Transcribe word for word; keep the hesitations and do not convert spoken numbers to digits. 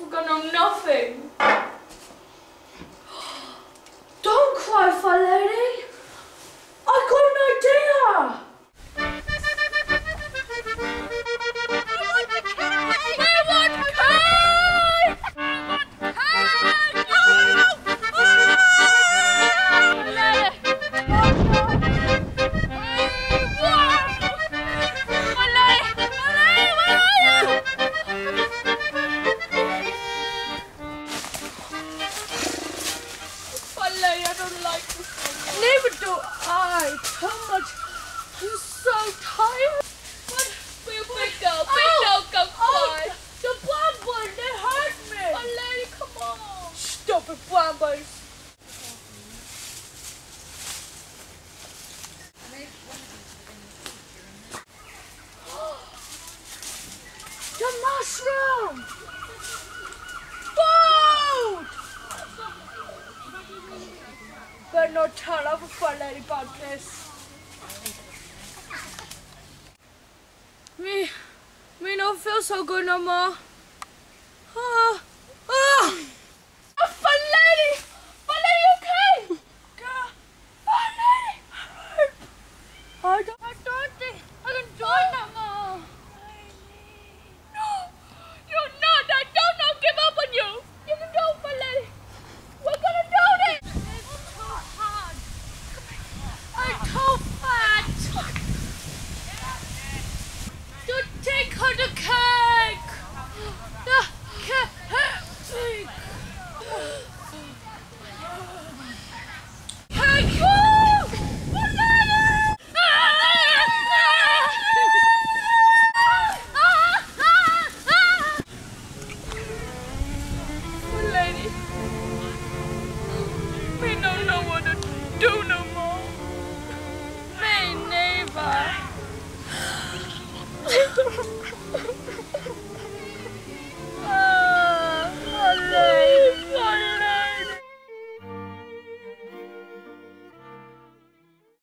I've got no nothing. Don't cry, fat lady. I got an idea. Neither do I. Too much. I'm so tired. But we're big now. Big now, go fly. Oh, the brambles, they hurt me. My lady, come on. Stupid brambles. The mushroom. Food. Better not tell other fat lady about this. Me, me don't feel so good no more. Ah.